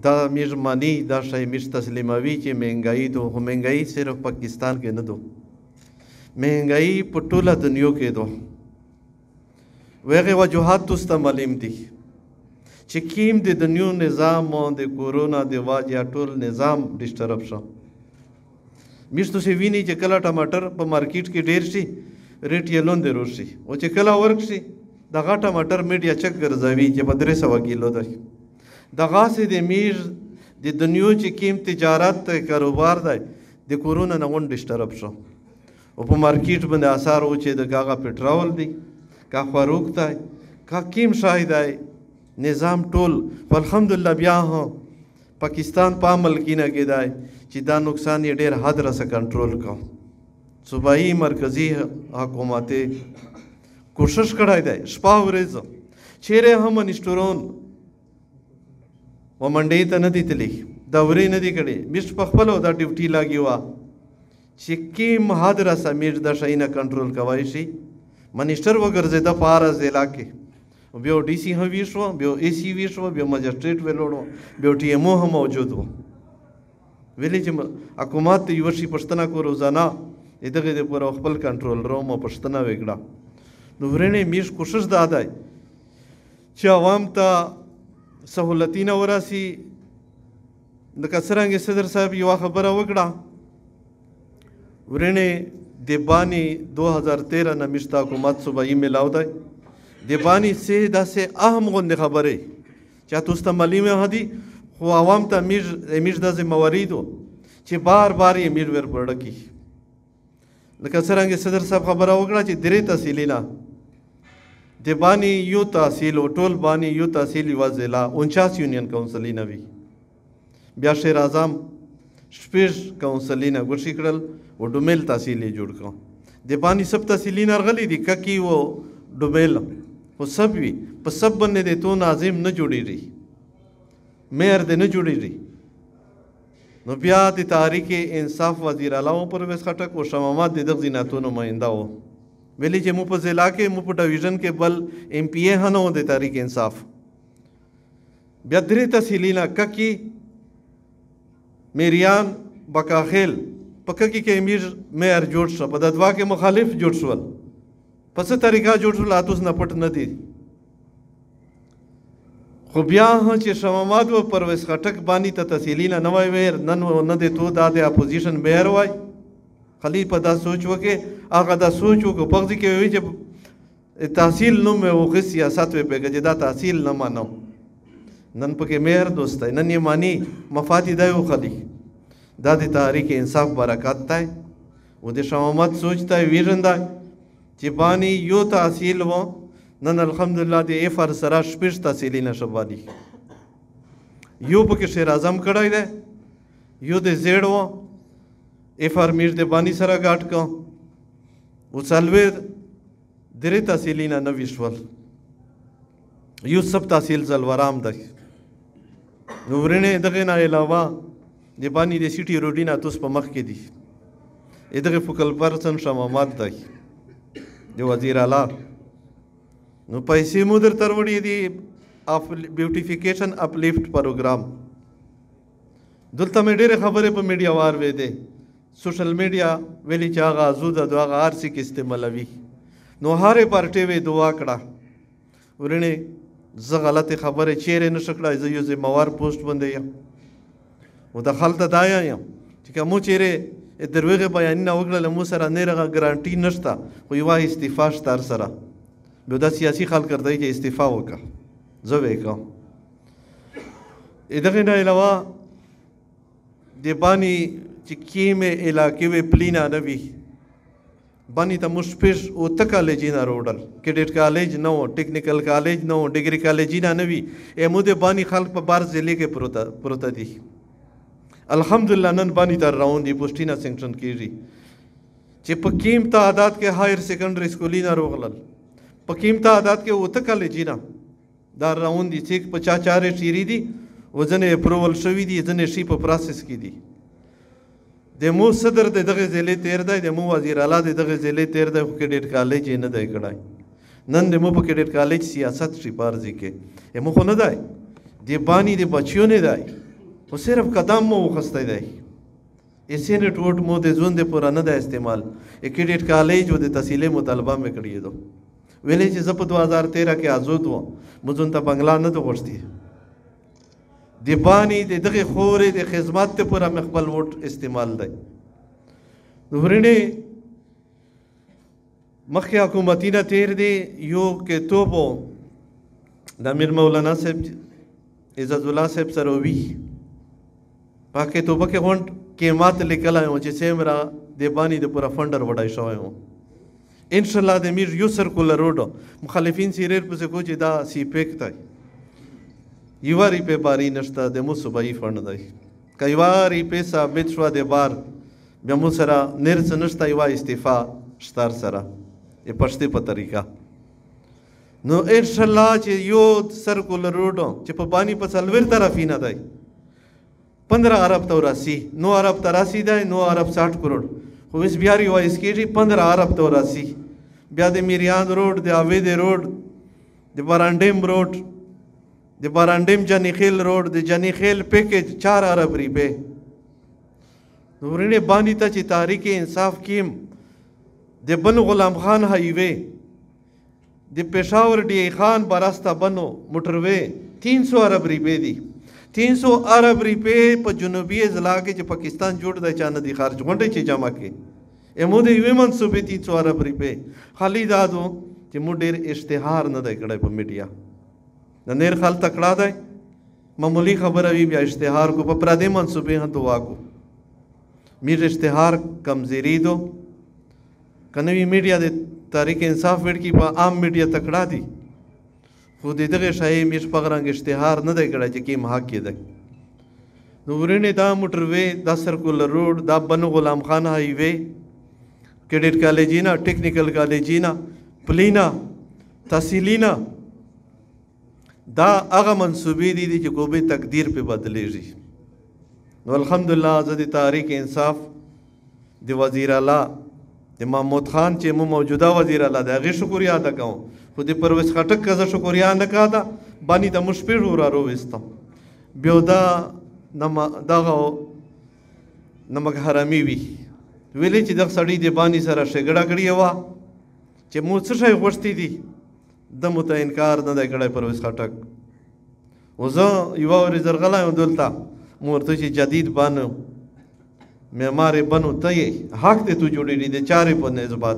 دا میږ مانی دا شی میږ تسلیموي چې مهنګایي دو خو مهنګایي صرف پاکستان کې نه دو مهنګایي په ټوله دنیا کې دو وهغې وجوهات تاسو ته معلوم دي چې کیم د دنیا نظام د کورونا د وجې ټول نظام ډسټرب شو میږ تاسو وینئ چې کله ټماټر په مارکیټ کې ډېر شي ریټ یې لوندې روشي او چې کله ورک شي دغه ټماټر میډیا چک ګرځوي چې په 300 کیلو دی دغاسې د میږ د دنیا چې کیم تجارت کاروبار دی د کورونا نه غون ډسټرب شو او په مارکیټ باندې اثر و چې د هغه پټرول دی کا خوراک دی کا کیم شای دی نظام ټول خو الحمدلله بیا پاکستان په عمل کې نه کېدای چې دا نقصان یې ډېر حد رسه کنټرول کو صوبایي مرکزي حکومت کوشش کړی دی شپه ورځ چیرې هم منیسټرون و منډې ته نه دي تللی دورې نه دي کړې میږ په خپلو دا ډیوټي لاګي وه چې کیم حد رسه میږ دا شی نه کنټرول کولی شي منیسټر وګرځېده په هره ضلع کې بیا ډي سي هم وي شوه بیا اے سي وي شوه بیا مجسټریټ ویلوړ وه بیا ټي ایم او هم موجود و ویلې چې حکومت ته یوه شي پوښتنه کو روزانه د دغې دپاره خپل کنټرول روم او پوښتنه وکړه نو ورنې میږ کوشش دا دی چې عوام ته سهولتونه وراسي لکه څرنګه صدر صاحب یوه خبره وکړه ورنې د باني 2013 نه میږ ته حکومت صوبایي میلاو دی د باني سه داسې اهم غوندې خبرې چې تاسو ته معلومه دي خو عوام ته میږ دا ذمهواري ده چې بار بار یې میږ ور پرډه کی لکه څرنګه صدر صاحب خبره وکړه چې 3 تحصیلونه د بانی یو تحصیل او ټول بانی یو تحصیل یوه ضلع 49 یونین کونسلونه وي بیا شیر اعظم 6 کونسلونه ګوښې کړل او ډومیل تحصیل یې جوړ کړ د بانی سب تحصیلونه راغلي دي ککي و ډومیل خو سب وي په سب باندې د تو ناظم نه جوړېږي میر د نه جوړېږي نو بیا د تحریک انصاف وزیر اعلی پرویز خټک او شاه محمد د دغه ځیناتو نماینده و ویلي چې مو په ضلع کې مو په ډویژن کې بل ایم پی اے هم نه و د تحریک انصاف بیا 3 تحصیلونه ککي میریان بکاخیل په ککي کې میږ میر جوړ شو په ددوا کې مخالف جوړ شول په څه طریقه جوړ شول اتوس نه پټ نه دي خو بیا چې شاه محمد و پرویز خټک باندې ته تحصیلونه نه وای ویر نن نه دی تو دا د اپوزیشن میر وای خلی په دا سوچ وکړې هغه دا سوچ وکړو په دې کې وایي چې تحصیل نوم مې وخت سیاست وې پکې چې دا تحصیل نه مانو نن پکې میر دوست دی نن یې مانی مفاد دی وخلی دا د تحریک انصاف برکت دی و د شاه محمد سوچ دی ویژن دی چې باندې یو تحصیل و نن الحمدلله د افر سره 6 تحصیلونه شوالي یو پکې شیر اعظم کړی دی یو د زیړ و افر میږ د بانی سره ګاټ کو او څلوېښت 3 تحصیلونه نه وي شول یو سب تحصیل څلورام دی نو ورنې دغې نه علاوه د بانی د سیټي روډینه توس په مخ کې دي دغه فوکل پرسن شاه محمد دی د وزیر اعلی نو پیسې مو درته وړي دي بیوټیفیکیشن اپلیفټ پروګرام دلته مې ډېرې خبرې په میډیا وار وې دي سوشل میډیا ویلي چې هغه ازوده د هغه هر څه کې استعمالوي نو هرې پارټۍ وې دعا کړه ورنې زه غلطې خبرې چیرې نه شو کړی زه یو ذمهوار پوسټ باندې یم او د خلته دا یم چې که مو چیرې دروغې بیانونه وکړله مو سره نېرغه ګرانټي نشته خو یوه استعفا شته هر سره بیا دا سیاسي خلک ورته چې استعفا وکړه زه به یې کوم دغې نه علاوه د باني چې کومې علاقې وې پلینه نه وي باني ته موږ 8 کالجونه راوړل کیډټ کالج نه و ټیکنیکل کالج نه و ډګري کالجونه نه وي مو د باني خلک په بار ضلع کې پروته دي الحمدلله نن باني ته راوند دي پوسټینه سینکشن کېږي چې په کیم تعداد کې هایر سیکنډري سکولونه راغلل په کیم تعداد کې 8 کالجونه دا راوند دي چې په چارې شیری دي وزن اپروول شوی دي ځنې شي په پروسس کې دي د مو صدر د دغه ضلع تیر دی د مو وزیر اعلی د دغه ضلع تیر دی خو کیډټ کالج یې نه دی کړی نن د مو په کیډټ کالج سیاست شي پارځي کې مو خو نه دی د بانی د بچیو نه دی خو صرف قدم مو وخستی دی سینټ ووټ مو د ژوند پوره نه دی استعمال کیډیټ کالج و د تحصیلي مطالبه مې کړې دو ویلې چې زه په 2013 کې آزاد وم مو ځون ته بنگلا نه ته غوښتي د بانی د دغه خورې د خدمت ته پوره مې خپل ووټ استعمال دی ورنه مخکې حکومتي نه تیر دی یو کې توبو د امیر مولانا صاحب عزت الله صاحب سره وی پاکه توبه کې غونډ کې ماته لیکلای و چې سیمرا د بانی د پورا فندر وډای شوی و ان شاء الله د میر یو سرکولر روډ مخالفین سیریر په کو چې دا سی پیک تای یواری په باری نشته د مو صوبایي فند دی کایواری په ثابت شو د بار بیا مو سره نرس نشته یو استعفا شتار سره په پښتې په طریقه نو ان شاء الله چې یو سرکولر روډ چې په بانی په سلور طرفی نه دی 15 ارب توراسی 9 ارب تراسی دی 9 ارب 60 کروڑ خو اس بیا ریوایز کیږي 15 ارب توراسی بیا د میریان روډ د اوید روډ د بارانډیم روډ د بارانډیم جنی خیل روډ د جنی خیل پیکیج 4 ارب ریپه نورینه باندې ته چې تحریک انصاف کیم د بن غلام خان هایوے د پېښور ډی خان براسته بنو موټروے 300 ارب ریپه دی 300 ارب ریپے په جنوبي اضلاع کې چې پاکستان جوړ دی چانه دی خارج غونډه چې جمع کې امو د یوې منصوبې 300 ارب ریپے خالی دادو چې مو ډېر اشتهار نه دی کړی په میډیا د نیر خال تکړه دی معمولی خبره وي بیا اشتهار کو په پردې منصوبې هم دعا کو میر اشتهار کمزوري دو کنوي میډیا د تحریک انصاف وړ کی په عام میډیا تکړه دی خو د دغه شای میر پغرنګ اشتهار نه دی کړی چې کیم حق کې دی نو ورنه دا موټروے دا سرکولر روډ دا بنو غلام خان هایوے کیډیټ کالجینا ټیکنیکل کالجینا پلینا تحصیلینا دا هغه منصوبې دي چې کومه تقدیر په بدلېږي نو الحمدلله زه د تحریک انصاف د وزیر اعلی د محمود خان چې مو موجوده وزیر اعلی دا غي شکریا ادا کوم خو د پرویز خټک کزه شکریا نه کاده باندې د مشپیر را رويستم بیا دا دغه نمک حرامي وی ویلې چې د سړی د باندې سره شګړه کړی و چې مو څه شي غوښتي دي د مت انکار نه دی کړی پرویز خټک وزه یو ورزرغلا دلته مورته چې جدید بانو معمار بنو ته حق ته تو جوړې دي چارې په نسبت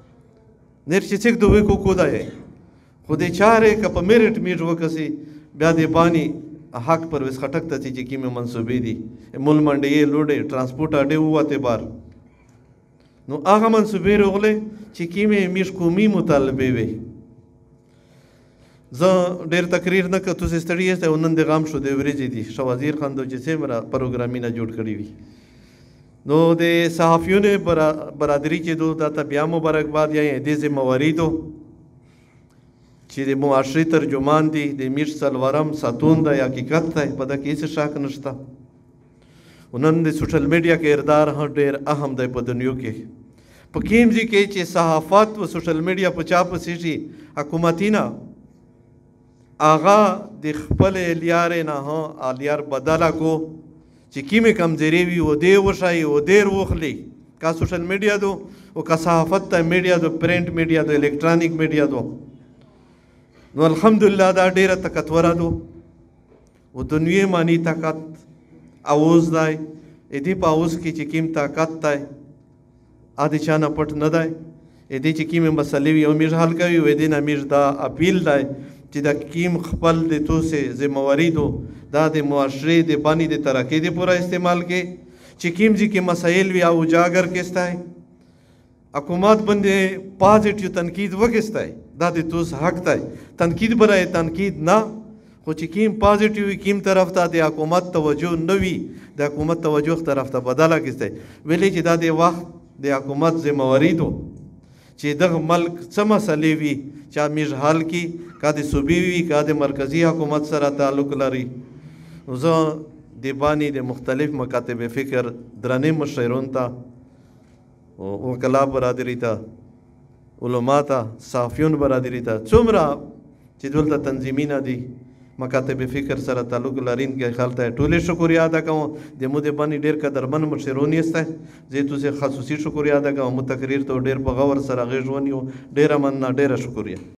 نر چې څوک دوی کو دای خو دې چارې ک په میرټ میټ وکسي بیا دې بانی حق پرویز خټک ته چې کیمه منسوبې دي مول منډې لوډې ترانسپورت اډې وته بار نو هغه منسوبې رغله چې کیمه میش قومي مطالبه وي زه ډېر تقریر نه کته ستړي است ونن د غام شو د ورېځې دي شو وزیر خان د چې سیمرا پروګرامینه جوړ کړی وي نو د صحافیونو برادری چې دو دا بیا مبارکباد یا دې ذمہواری دو چې د معاشري ترجمان دي د میر سلورم ساتون د حقیقت ته په د کې څه شک نشته ونن د سوشل میډیا کې کردار ډېر اهم دی په دنیا کې په کیمځي کې چې صحافت او سوشل میډیا په چا په سيشي حکومتي نه آغا د خپل لیار نه ها الیار بدلا کو چې کیمه کمزوري وي او دی وشای او ډیر وخلی کا سوشل میډیا دو او کا صحافت ته میډیا دو پرنٹ میډیا دو الکترونیک میډیا دو نو الحمدلله دا ډیره طاقتور دو او دنیا مانی طاقت اوز دی دې په اوز کې چې کیم طاقت دی ا دې چانه پټ نه دی دې چې کیمه مسلې یو میر حل کوي و دې نه میر دا اپیل دی چې دا کیم خپل د توسه ذمہواری دو دا د معاشره د باندې د ترقی د پورا استعمال کې چې کیم ځکه کې مسائل وی او اجاگر کېستای حکومت باندې پازیټیو تنقید وکېستای دا د توس حق دی تنقید برای تنقید نه خو چې کیم پازیټیو کیم طرف ته د حکومت توجه نه وي د حکومت توجه طرف ته بدله کېستای ویلې چې دا د وخت د حکومت ذمہواری دو چې دغه ملک څه مسلې وي چې امیر حل کی کا د صوبې وي کا د مرکزی حکومت سره تعلق لري زه د باندې د مختلف مکاتب فکر درنې مشرون ته او کلا برادری ته علما ته صحافیون برادری ته څومره چې دلته تنظیمونه دي مکاتب فکر سره تعلق لرونکي خلک ته ټولې شکریه ادا کوم د مو د باندې ډېر قدرمن مشرونی استه زه تاسو خصوصي شکریه ادا کوم متقرر ته ډېر په غور سره غږ ونیو ډېره مننه ډېره شکریه